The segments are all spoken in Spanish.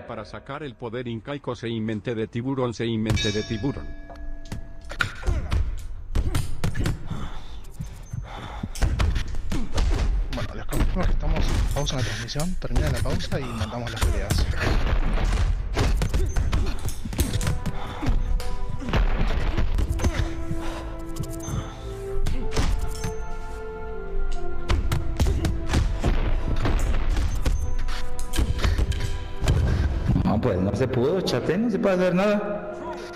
para sacar el poder incaico se inmente de tiburón. Bueno, les confirmo que estamos en pausa en la transmisión. Termina la pausa y mandamos las peleas. No, pues no se pudo, chate, no se puede hacer nada.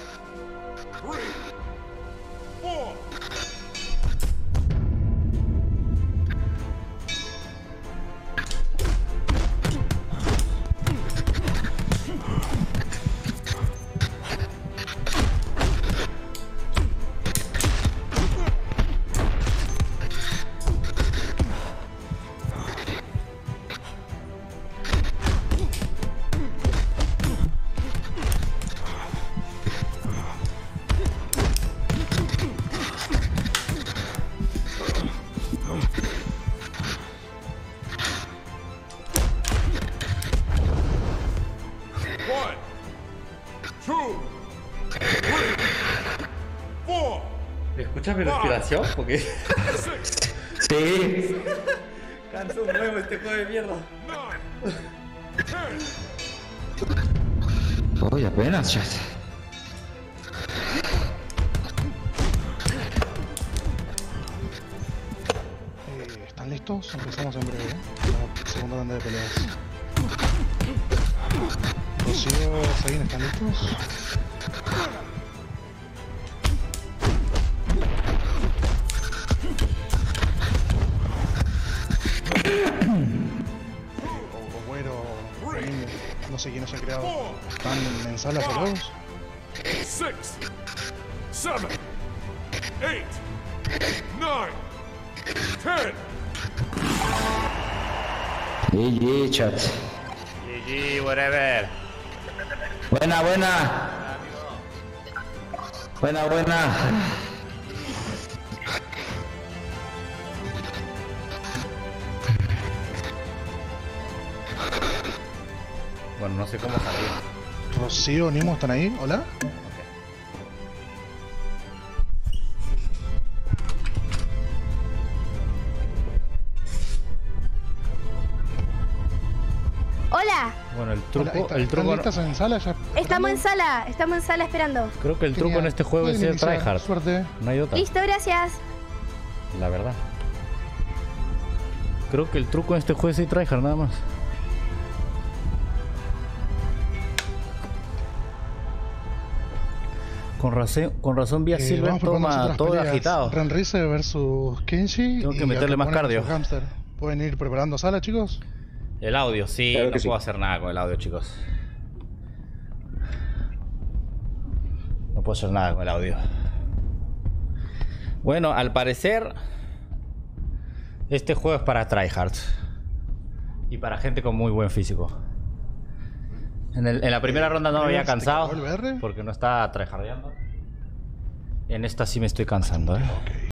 ¿Escuchas mi respiración? Porque Sí. cansa un huevo este juego de mierda. Uy, apenas, chat. ¿Están listos? Empezamos en breve. La segunda ronda de peleas. Rocío, Zain, ¿están listos? No sé quiénes han creado. ¿Están en sala solos? 6, 7, 8, 9, 10. GG, chat. GG, whatever. Buena, buena. Buena, buena. Bueno, no sé cómo salir. Rocío, Nimo, ¿están ahí? ¿Hola? Hola, Bueno, el Hola, truco, ¿están listas en sala ya? estamos en sala esperando. creo que el truco en este juego es ser tryhard. Suerte. No hay otra, Listo, gracias. la verdad. Creo que el truco en este juego es ser tryhard nada más. Con razón vi a Silver vamos preparando toma otras todo peleas. agitado. Renrise versus Kenshi. Tengo que y meterle Al más Capone cardio. versus Hamster. ¿Pueden ir preparando sala, chicos? El audio, sí, Claro no que sí. puedo hacer nada con el audio, chicos. No puedo hacer nada con el audio. Bueno, al parecer este juego es para tryhards y para gente con muy buen físico. En la primera ronda no me había ¿Te cansado cagó el BR? porque no estaba tryhardeando. En esta sí me estoy cansando, Ok.